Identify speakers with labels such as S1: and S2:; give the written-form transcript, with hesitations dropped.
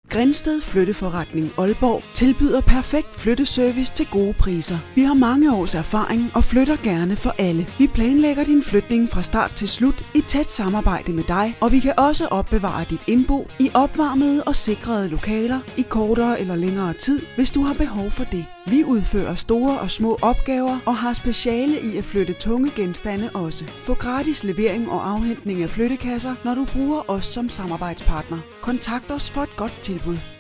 S1: Grindsted Flytteforretning Aalborg tilbyder perfekt flytteservice til gode priser. Vi har mange års erfaring og flytter gerne for alle. Vi planlægger din flytning fra start til slut i tæt samarbejde med dig, og vi kan også opbevare dit indbo i opvarmede og sikrede lokaler i kortere eller længere tid, hvis du har behov for det. Vi udfører store og små opgaver og har speciale i at flytte tunge genstande også. Få gratis levering og afhentning af flyttekasser, når du bruger os som samarbejdspartner. Kontakt os for et godt tilbud.